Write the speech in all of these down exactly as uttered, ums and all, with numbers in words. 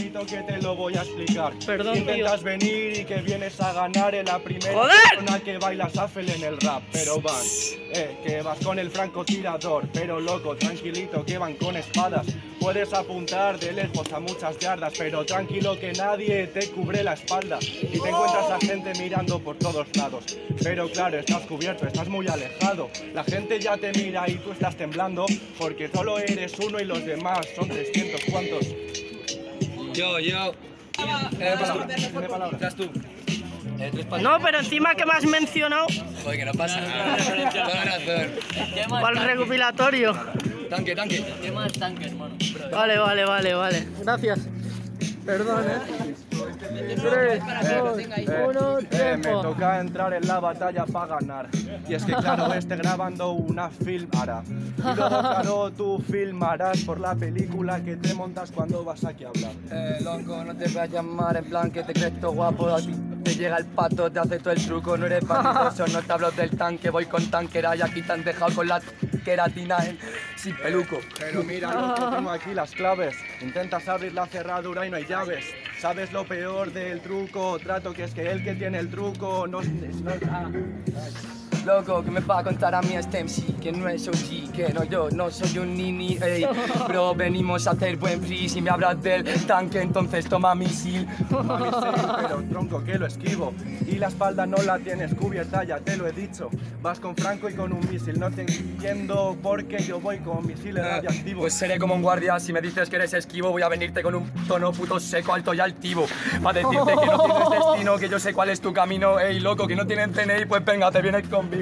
tranquilito que te lo voy a explicar. Perdón, Intentas tío. venir y que vienes a ganar en la primera ¡Joder! persona que baila shuffle en el rap. Pero van, eh, que vas con el francotirador. Pero loco, tranquilito que van con espadas. Puedes apuntar de lejos a muchas yardas, pero tranquilo que nadie te cubre la espalda. Y te encuentras a gente mirando por todos lados. Pero claro, estás cubierto, estás muy alejado. La gente ya te mira y tú estás temblando, porque solo eres uno y los demás son trescientos. ¿Cuántos? Yo, yo. Eh, palabra. Tiene palabra. Estás tú. Eh, tres palabras. No, pero encima que me has mencionado Joder, que no pasa nada. Toda razón. para el recopilatorio. Tanque, tanque. Vale, vale, vale, vale. Gracias. Perdón, eh. tres, dos, uno, Eh, me tiempo. toca entrar en la batalla para ganar. Y es que claro, esté grabando una film hará. Y luego claro, tú filmarás por la película que te montas cuando vas aquí a hablar. Eh, loco, no te voy a llamar en plan que te crees todo guapo. A ti te llega el pato, te hace todo el truco. No eres peligroso, no te hablo del tanque. Voy con tanquera y aquí te han dejado con la queratina en sin peluco. Pero mira, loco, tengo aquí las claves. Intentas abrir la cerradura y no hay llaves. ¿Sabes lo peor del truco? Trato que es que el que tiene el truco no... no ah. Loco, que me va a contar a mí este M C que no es O G, que no yo, no soy un nini, ey. Bro, venimos a hacer buen free. Si me hablas del tanque, entonces toma misil. Toma misil, pero tronco que lo esquivo. Y la espalda no la tienes cubierta, ya te lo he dicho. Vas con Franco y con un misil. No te entiendo porque yo voy con misiles radioactivos. Pues seré como un guardia, si me dices que eres esquivo voy a venirte con un tono puto seco, alto y altivo. Para decirte que no tienes destino, que yo sé cuál es tu camino. Ey, loco, que no tienen C N I, pues venga, te vienes conmigo.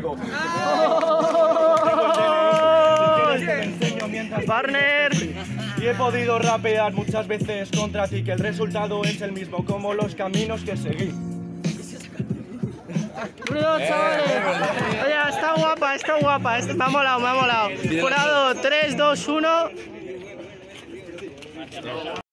Partner. Y he podido rapear muchas veces contra ti, que el resultado es el mismo como los caminos que seguí. Bruno, chavales. Oye, está guapa, está guapa. Me ha molado, me ha molado. Jurado, tres, dos, uno.